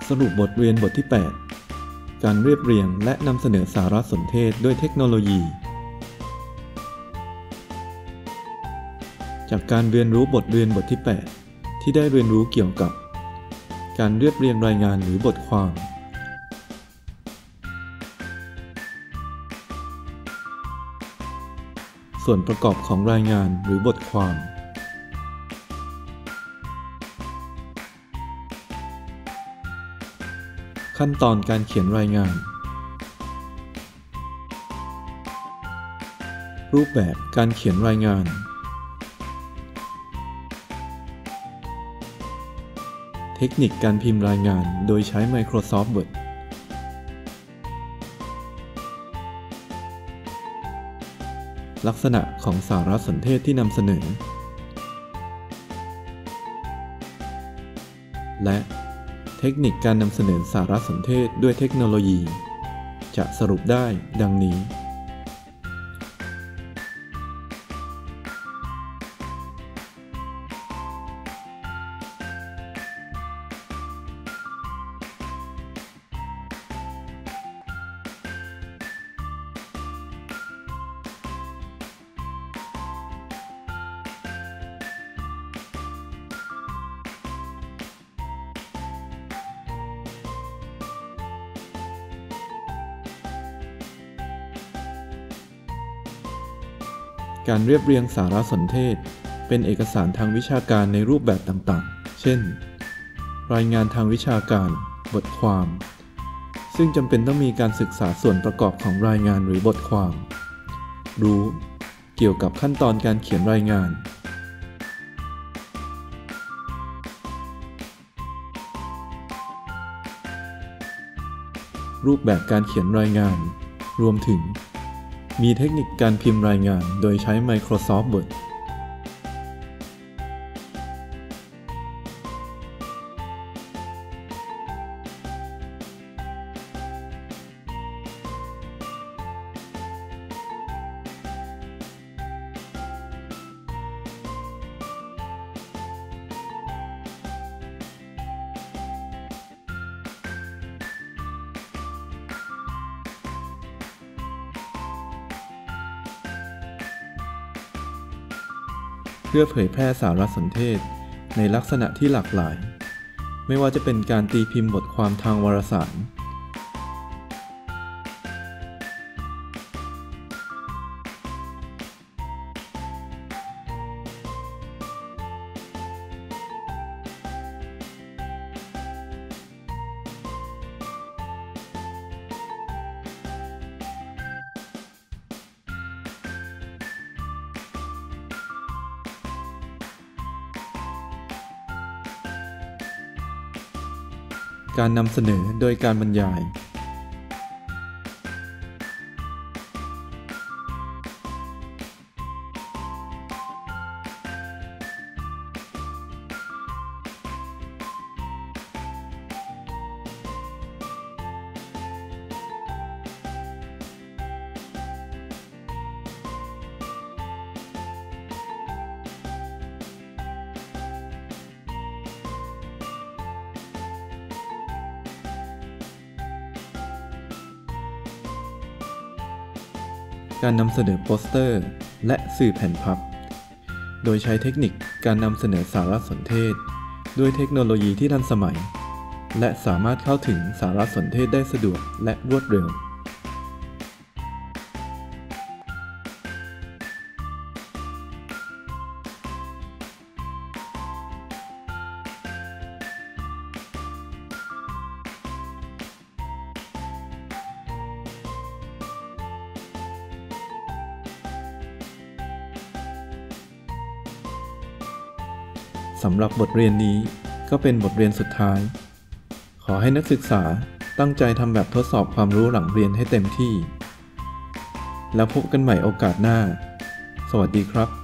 สรุปบทเรียนบทที่ 8 การเรียบเรียงและนำเสนอสารสนเทศด้วยเทคโนโลยี จากการเรียนรู้บทเรียนบทที่ 8 ที่ได้เรียนรู้เกี่ยวกับการเรียบเรียงรายงานหรือบทความส่วนประกอบของรายงานหรือบทความขั้นตอนการเขียนรายงานรูปแบบการเขียนรายงานเทคนิคการพิมพ์รายงานโดยใช้ Microsoft Word ลักษณะของสารสนเทศที่นำเสนอและเทคนิคการนำเสนอสารสนเทศด้วยเทคโนโลยีจะสรุปได้ดังนี้การเรียบเรียงสารสนเทศเป็นเอกสารทางวิชาการในรูปแบบต่างๆ เช่น รายงานทางวิชาการ บทความ ซึ่งจำเป็นต้องมีการศึกษาส่วนประกอบของรายงานหรือบทความ รู้เกี่ยวกับขั้นตอนการเขียนรายงาน รูปแบบการเขียนรายงาน รวมถึงมีเทคนิคการพิมพ์รายงานโดยใช้ Microsoft Word เพื่อเผยแพร่สารสนเทศในลักษณะที่หลากหลายไม่ว่าจะเป็นการตีพิมพ์บทความทางวารสารการนำเสนอโดยการบรรยายการนำเสนอโปสเตอร์และสื่อแผ่นพับโดยใช้เทคนิคการนำเสนอสารสนเทศด้วยเทคโนโลยีที่ทันสมัยและสามารถเข้าถึงสารสนเทศได้สะดวกและรวดเร็วสำหรับบทเรียนนี้ก็เป็นบทเรียนสุดท้ายขอให้นักศึกษาตั้งใจทำแบบทดสอบความรู้หลังเรียนให้เต็มที่แล้วพบกันใหม่โอกาสหน้าสวัสดีครับ